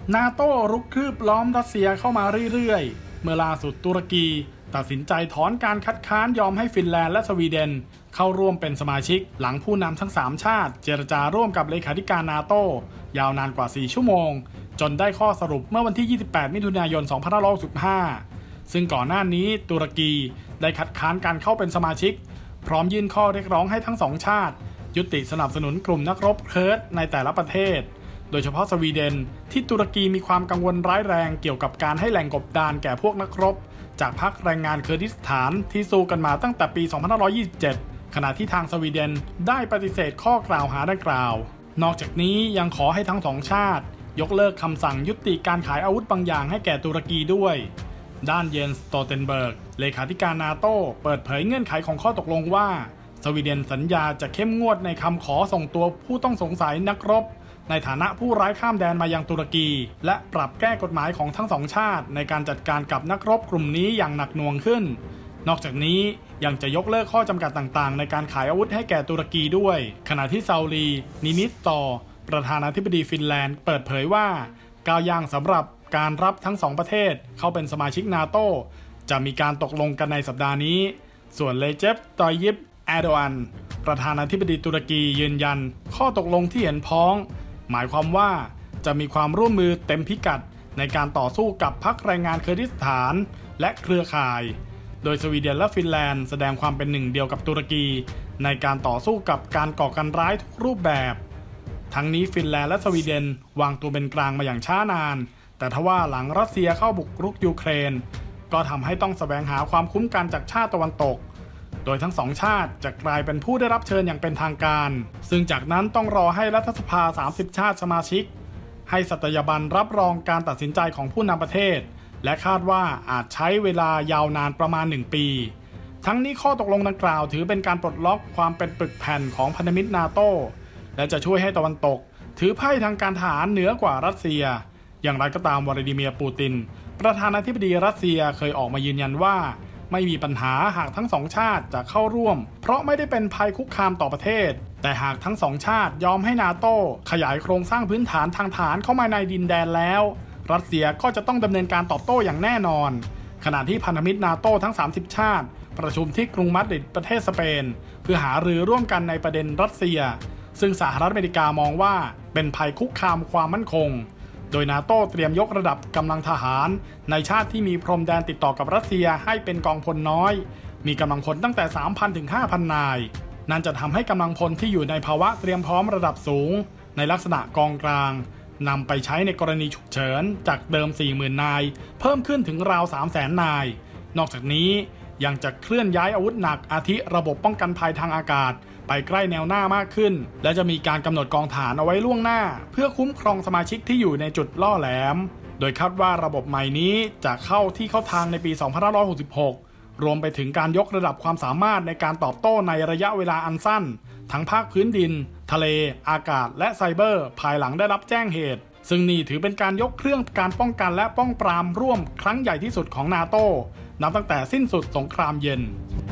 นาโต้รุกคืบล้อมรัสเซียเข้ามาเรื่อยๆเมื่อล่าสุดตุรกีตัดสินใจถอนการคัดค้านยอมให้ฟินแลนด์และสวีเดนเข้าร่วมเป็นสมาชิกหลังผู้นำทั้ง3ชาติเจรจาร่วมกับเลขาธิการนาโต้ยาวนานกว่า4ชั่วโมงจนได้ข้อสรุปเมื่อวันที่28มิถุนายน2565ซึ่งก่อนหน้านี้ตุรกีได้คัดค้านการเข้าเป็นสมาชิกพร้อมยื่นข้อเรียกร้องให้ทั้ง2ชาติยุติสนับสนุนกลุ่มนักรบเคิร์ดในแต่ละประเทศโดยเฉพาะสวีเดนที่ตุรกีมีความกังวลร้ายแรงเกี่ยวกับการให้แหล่งกบดานแก่พวกนักรบจากพรรคแรงงานเคอร์ดิสถานที่สู้กันมาตั้งแต่ปี 2527 ขณะที่ทางสวีเดนได้ปฏิเสธข้อกล่าวหาดังกล่าวนอกจากนี้ยังขอให้ทั้งสองชาติยกเลิกคำสั่งยุติการขายอาวุธบางอย่างให้แก่ตุรกีด้วยด้านเยนสโตเทนเบิร์กเลขาธิการนาโต้เปิดเผยเงื่อนไขของข้อตกลงว่าสวีเดนสัญญาจะเข้มงวดในคำขอส่งตัวผู้ต้องสงสัยนักรบในฐานะผู้ร้ายข้ามแดนมายังตุรกีและปรับแก้กฎหมายของทั้งสองชาติในการจัดการกับนักรบกลุ่มนี้อย่างหนักหน่วงขึ้นนอกจากนี้ยังจะยกเลิกข้อจำกัดต่างๆในการขายอาวุธให้แก่ตุรกีด้วยขณะที่ซาอุลีนินิสตอประธานาธิบดีฟินแลนด์เปิดเผยว่าก้าวย่างสำหรับการรับทั้งสองประเทศเข้าเป็นสมาชิกนาโต้จะมีการตกลงกันในสัปดาห์นี้ส่วนเลเจป ตอยยิป แอร์โดอันประธานาธิบดีตุรกียืนยันข้อตกลงที่เห็นพ้องหมายความว่าจะมีความร่วมมือเต็มพิกัดในการต่อสู้กับพรรคแรงงานเคอร์ดิสถานและเครือข่ายโดยสวีเดนและฟินแลนด์แสดงความเป็นหนึ่งเดียวกับตุรกีในการต่อสู้กับการก่อการร้ายทุกรูปแบบทั้งนี้ฟินแลนด์และสวีเดนวางตัวเป็นกลางมาอย่างช้านานแต่ทว่าหลังรัสเซียเข้าบุกรุกยูเครนก็ทำให้ต้องแสวงหาความคุ้มกันจากชาติตะวันตกโดยทั้งสองชาติจะกลายเป็นผู้ได้รับเชิญอย่างเป็นทางการซึ่งจากนั้นต้องรอให้รัฐสภา30ชาติสมาชิกให้สัตยาบันรับรองการตัดสินใจของผู้นำประเทศและคาดว่าอาจใช้เวลายาวนานประมาณ1ปีทั้งนี้ข้อตกลงดังกล่าวถือเป็นการปลดล็อกความเป็นปึกแผ่นของพันธมิตรนาโต้และจะช่วยให้ตะวันตกถือไพ่ทางการทหารเหนือกว่ารัสเซียอย่างไรก็ตามวลาดิเมียร์ปูตินประธานาธิบดีรัสเซียเคยออกมายืนยันว่าไม่มีปัญหาหากทั้งสองชาติจะเข้าร่วมเพราะไม่ได้เป็นภัยคุกคามต่อประเทศแต่หากทั้งสองชาติยอมให้นาโต้ขยายโครงสร้างพื้นฐานทางทหารเข้ามาในดินแดนแล้วรัสเซียก็จะต้องดำเนินการตอบโต้อย่างแน่นอนขณะที่พันธมิตรนาโต้ทั้ง30ชาติประชุมที่กรุงมาดริดประเทศสเปนเพื่อหารือร่วมกันในประเด็นรัสเซียซึ่งสหรัฐอเมริกามองว่าเป็นภัยคุกคามความมั่นคงโดยนาโต้เตรียมยกระดับกำลังทหารในชาติที่มีพรมแดนติดต่อกับรัสเซียให้เป็นกองพลน้อยมีกำลังพลตั้งแต่ 3,000 ถึง 5,000 นายนั่นจะทำให้กำลังพลที่อยู่ในภาวะเตรียมพร้อมระดับสูงในลักษณะกองกลางนำไปใช้ในกรณีฉุกเฉินจากเดิม 40,000 นายเพิ่มขึ้นถึงราว 300,000 นายนอกจากนี้ยังจะเคลื่อนย้ายอาวุธหนักอาทิระบบป้องกันภัยทางอากาศไปใกล้แนวหน้ามากขึ้นและจะมีการกำหนดกองฐานเอาไว้ล่วงหน้าเพื่อคุ้มครองสมาชิกที่อยู่ในจุดล่อแหลมโดยคาดว่าระบบใหม่นี้จะเข้าทางในปี 2566 รวมไปถึงการยกระดับความสามารถในการตอบโต้ในระยะเวลาอันสั้นทั้งภาคพื้นดินทะเลอากาศและไซเบอร์ภายหลังได้รับแจ้งเหตุซึ่งนี่ถือเป็นการยกเครื่องการป้องกันและป้องปรามร่วมครั้งใหญ่ที่สุดของนาโต้นับตั้งแต่สิ้นสุดสงครามเย็น